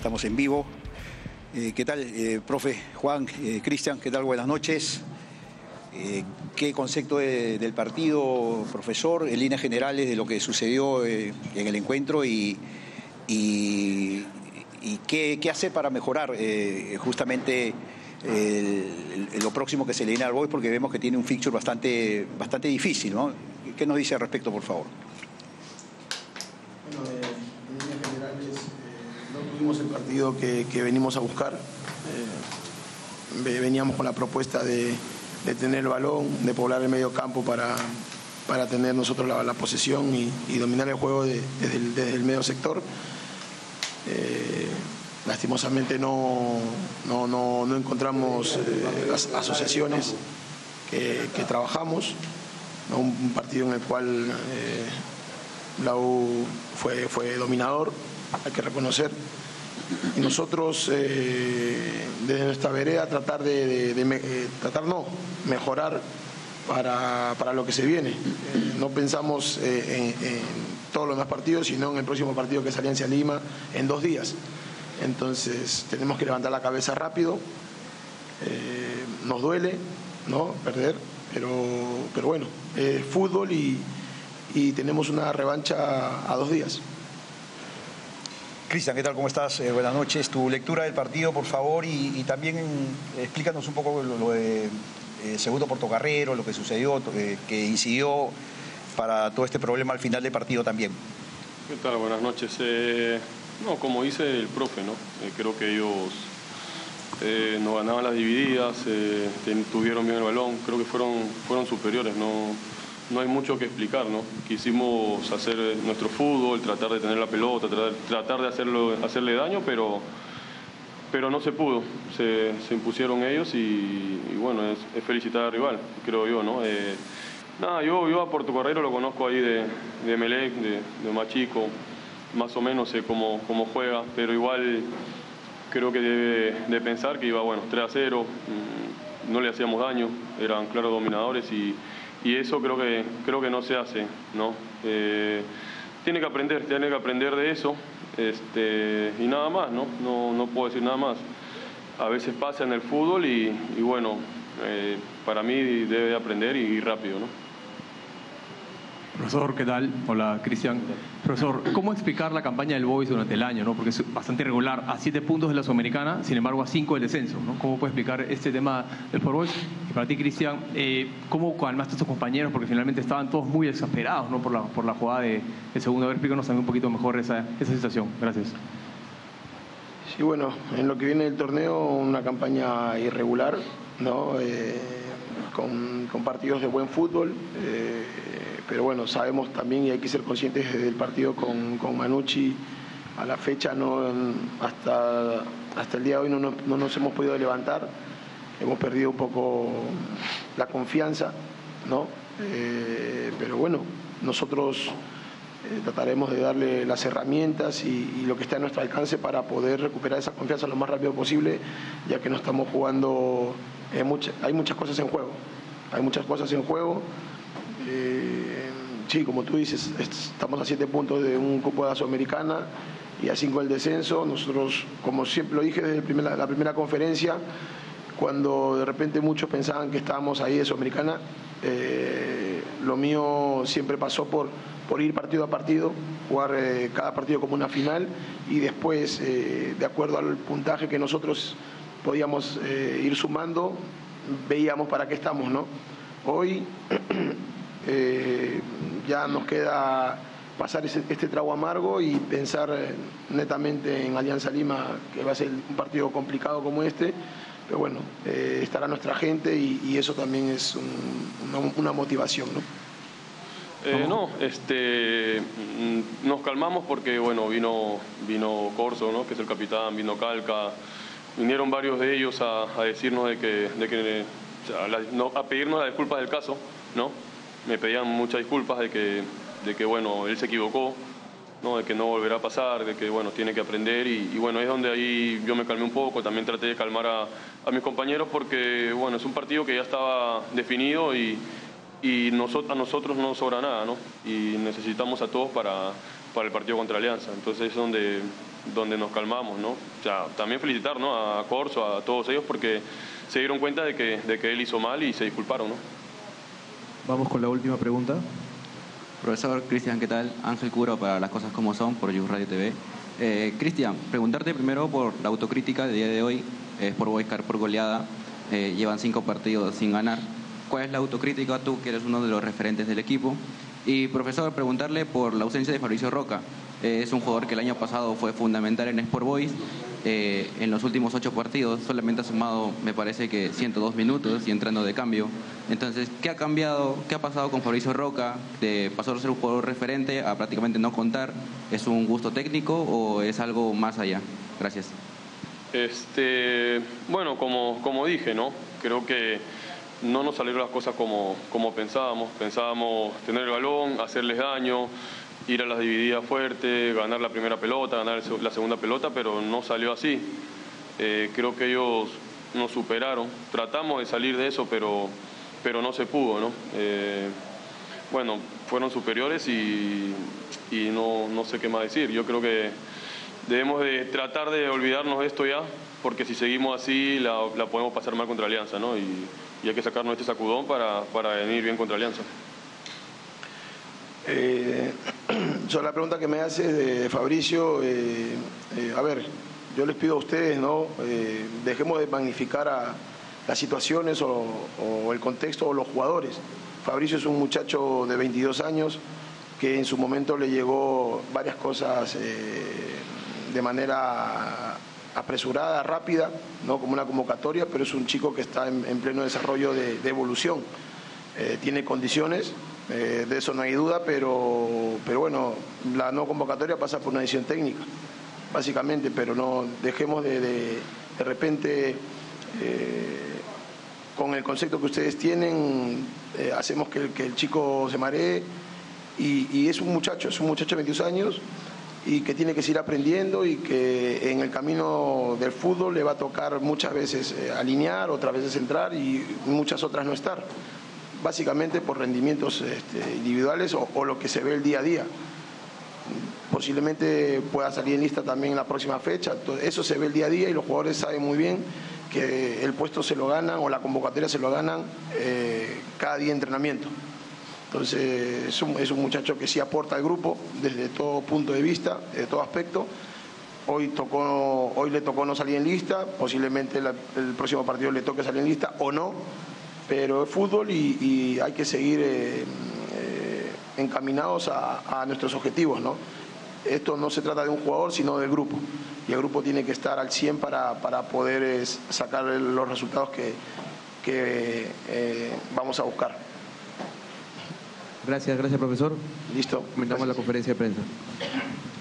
estamos en vivo. ¿Qué tal, profe Juan, Cristian? ¿Qué tal? Buenas noches. ¿Qué concepto del partido, profesor, en líneas generales de lo que sucedió en el encuentro y qué hacer para mejorar justamente lo próximo que se le viene al Boys, porque vemos que tiene un fixture bastante difícil, ¿no? ¿Qué nos dice al respecto, por favor? Bueno, en líneas generales no tuvimos el partido que venimos a buscar. Veníamos con la propuesta de tener el balón, de poblar el medio campo para tener nosotros la posesión y dominar el juego desde el medio sector. Lastimosamente no encontramos las asociaciones que trabajamos, ¿no? Un partido en el cual la U fue dominador, hay que reconocer, y nosotros desde nuestra vereda mejorar para lo que se viene. No pensamos en todos los demás partidos, sino en el próximo partido, que es Alianza Lima, en 2 días. Entonces tenemos que levantar la cabeza rápido. Nos duele, ¿no?, perder, pero bueno, fútbol y tenemos una revancha a 2 días. Cristian, ¿qué tal? ¿Cómo estás? Buenas noches. Tu lectura del partido, por favor, y también explícanos un poco lo de Segundo Portocarrero, lo que sucedió, que incidió para todo este problema al final del partido también. ¿Qué tal? Buenas noches. No, como dice el profe, ¿no? Creo que ellos no ganaban las divididas, tuvieron bien el balón, creo que fueron superiores, no hay mucho que explicar, ¿no? Quisimos hacer nuestro fútbol, tratar de tener la pelota, tratar de hacerle daño, pero no se pudo. Se impusieron ellos y bueno, es felicitar al rival, creo yo, ¿no? Nada, yo a Portocarrero lo conozco ahí de Emelec, de más chico, más o menos sé cómo juega, pero igual creo que debe de pensar que iba, bueno, 3-0, no le hacíamos daño, eran claros dominadores y eso creo que no se hace, ¿no? Tiene que aprender de eso, y nada más, no puedo decir nada más. A veces pasa en el fútbol y bueno, para mí debe de aprender y rápido, ¿no? Profesor, ¿qué tal? Hola, Cristian. Profesor, ¿cómo explicar la campaña del Boys durante el año, ¿no? Porque es bastante irregular, a 7 puntos de la Sudamericana, sin embargo a 5 del descenso, ¿no? ¿Cómo puede explicar este tema del Boys? Y para ti, Cristian, ¿cómo calmaste a tus compañeros? Porque finalmente estaban todos muy exasperados, ¿no?, por la jugada de segundo. A ver, explícanos también un poquito mejor esa situación. Gracias. Sí, bueno, en lo que viene del torneo, una campaña irregular, ¿no? Con partidos de buen fútbol, pero bueno, sabemos también, y hay que ser conscientes desde el partido con Manucci a la fecha, hasta el día de hoy no nos hemos podido levantar, hemos perdido un poco la confianza, ¿no? Pero bueno, nosotros trataremos de darle las herramientas y lo que está a nuestro alcance para poder recuperar esa confianza lo más rápido posible, ya que no estamos jugando, hay muchas cosas en juego. Sí, como tú dices, estamos a 7 puntos de un cupo de la Sudamericana y a 5 del descenso. Nosotros, como siempre lo dije desde la primera conferencia, cuando de repente muchos pensaban que estábamos ahí de Sudamericana, lo mío siempre pasó por ir partido a partido, jugar cada partido como una final y después, de acuerdo al puntaje que nosotros podíamos ir sumando, veíamos para qué estamos, ¿no? Hoy ya nos queda pasar este trago amargo y pensar netamente en Alianza Lima, que va a ser un partido complicado como este, pero bueno, estará nuestra gente y eso también es una motivación, ¿no? Nos calmamos porque bueno, vino Corso, ¿no?, que es el capitán, vino Calca, vinieron varios de ellos a decirnos a pedirnos las disculpas del caso, ¿no? Me pedían muchas disculpas de que bueno, él se equivocó, ¿no?, de que no volverá a pasar, de que bueno, tiene que aprender y bueno, es donde ahí yo me calmé un poco, también traté de calmar a mis compañeros porque bueno, es un partido que ya estaba definido y a nosotros no nos sobra nada, ¿no? Y necesitamos a todos para el partido contra Alianza. Entonces es donde donde nos calmamos, ¿no? O sea, también felicitar, ¿no?, a Corso, a todos ellos, porque se dieron cuenta de que él hizo mal y se disculparon, ¿no? Vamos con la última pregunta. Profesor Cristian, ¿qué tal? Ángel Curo para Las Cosas Como Son, por You Radio TV. Cristian, preguntarte primero por la autocrítica del día de hoy. Sport Boys caer por goleada, llevan 5 partidos sin ganar. ¿Cuál es la autocrítica tú, que eres uno de los referentes del equipo? Y profesor, preguntarle por la ausencia de Fabricio Roca. Es un jugador que el año pasado fue fundamental en Sport Boys. En los últimos 8 partidos solamente ha sumado, me parece que 102 minutos y entrando de cambio. Entonces, ¿qué ha cambiado? ¿Qué ha pasado con Fabricio Roca? De pasó a ser un jugador referente a prácticamente no contar. ¿Es un gusto técnico o es algo más allá? Gracias. Bueno, como dije, ¿no? Creo que no nos salieron las cosas como pensábamos. Pensábamos tener el balón, hacerles daño, ir a las divididas fuerte, ganar la primera pelota, ganar la segunda pelota, pero no salió así. Creo que ellos nos superaron. Tratamos de salir de eso, pero no se pudo, ¿no? Bueno, fueron superiores y no sé qué más decir. Yo creo que debemos de tratar de olvidarnos de esto ya, porque si seguimos así la podemos pasar mal contra Alianza, ¿no? Y hay que sacarnos este sacudón para venir bien contra Alianza. Sobre la pregunta que me hace de Fabricio, a ver, yo les pido a ustedes, ¿no? Dejemos de magnificar a las situaciones o el contexto o los jugadores. Fabricio es un muchacho de 22 años que en su momento le llegó varias cosas de manera apresurada, rápida, ¿no? Como una convocatoria, pero es un chico que está en pleno desarrollo de evolución. Tiene condiciones, de eso no hay duda, pero bueno, la no convocatoria pasa por una decisión técnica, básicamente, pero no dejemos de repente, con el concepto que ustedes tienen, hacemos que el chico se maree y es un muchacho de 22 años y que tiene que seguir aprendiendo y que en el camino del fútbol le va a tocar muchas veces alinear, otras veces entrar y muchas otras no estar, básicamente por rendimientos individuales o lo que se ve el día a día. Posiblemente pueda salir en lista también en la próxima fecha. Eso se ve el día a día y los jugadores saben muy bien que el puesto se lo ganan o la convocatoria se lo ganan cada día de entrenamiento. Entonces es un muchacho que sí aporta al grupo desde todo punto de vista, de todo aspecto. Hoy le tocó no salir en lista, posiblemente el próximo partido le toque salir en lista o no, pero es fútbol y hay que seguir encaminados a nuestros objetivos, ¿no? Esto no se trata de un jugador, sino del grupo. Y el grupo tiene que estar al 100 para poder sacar los resultados que vamos a buscar. Gracias, profesor. Listo. Comentamos la conferencia de prensa.